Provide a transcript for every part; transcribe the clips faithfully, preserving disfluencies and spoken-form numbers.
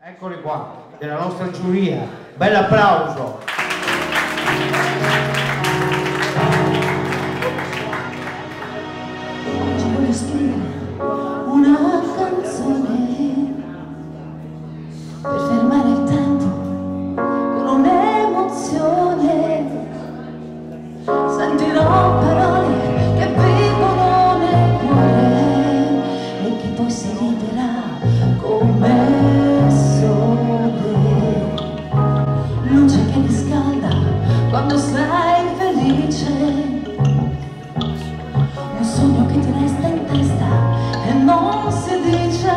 Eccoli qua, della nostra giuria. Bel applauso. Oggi voglio scrivere una canzone per fermare il tempo con un'emozione. Sentirò parole che vivono nel cuore e che poi si libera come sole. Luce che riscalda quando sei felice, un sogno che ti resta in testa e non si dice.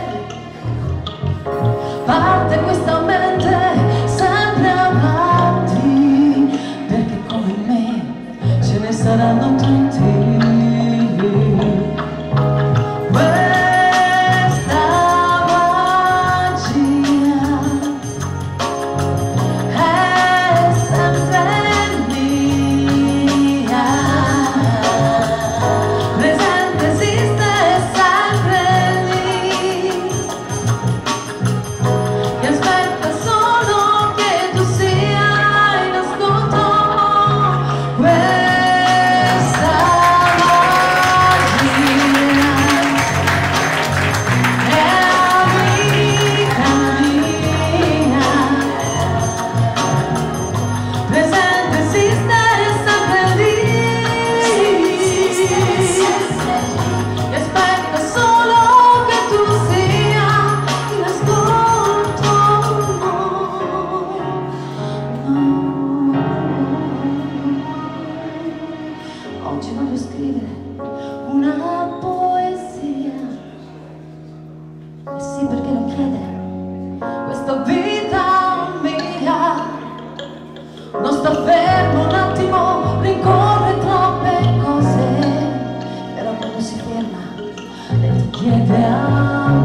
Parte questa mente sempre avanti, perché come me ce ne saranno tanti. Oggi voglio scrivere una poesia, e sì, perché lo chiede questa vita mia. Non sto fermo un attimo, rincorre troppe cose, però quando si ferma lei ti chiede a